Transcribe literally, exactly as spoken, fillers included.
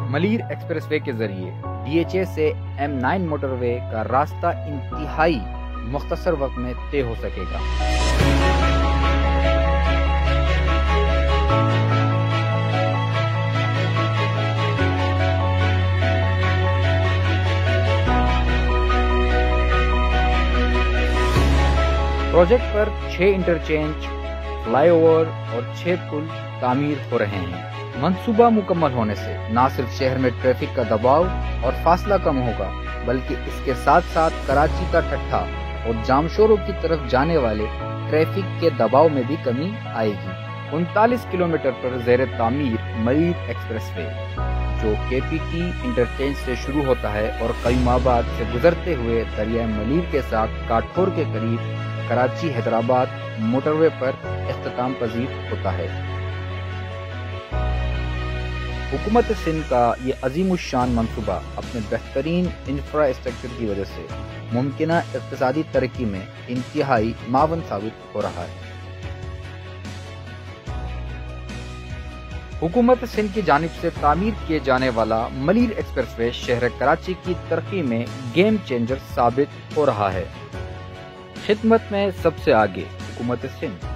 Malir express way کے ذریعے D H A سے ایم نائن موٹر وے کا راستہ انتہائی مختصر وقت میں طے ہو سکے گا۔ پروجیکٹ پر چھ انٹرچینج، فلائی اوور اور چھ پل تعمیر ہو رہے ہیں۔ منصوبہ مکمل ہونے سے نہ صرف شہر میں ٹریفک کا دباؤ اور فاصلہ کم ہوگا، بلکہ اس کے ساتھ ساتھ کراچی کا ٹھٹھا اور جامشورو کی طرف جانے والے ٹریفک کے دباؤ میں بھی کمی آئے گی۔ انتالیس کلومیٹر پر زیر تعمیر ملیر ایکسپریس وے، جو کے پی ٹی انٹرچینج سے شروع ہوتا ہے اور قیم آباد سے گزرتے ہوئے دریائے ملیر کے ساتھ کاٹھور کے قریب کراچی حیدرآباد موٹر وے پر اختتام پذیر ہوتا ہے۔ حکومت سندھ کا یہ عظیم الشان منصوبہ اپنے بہترین انفراسٹرکچر کی وجہ سے ممکنہ اقتصادی ترقی میں انتہائی معاون ثابت ہو رہا ہے۔ حکومت سندھ کی جانب سے تعمیر کیے جانے والا ملیر ایکسپریس وے شہر کراچی کی ترقی میں گیم چینجر ثابت ہو رہا ہے۔ خدمت میں سب سے آگے حکومت سندھ۔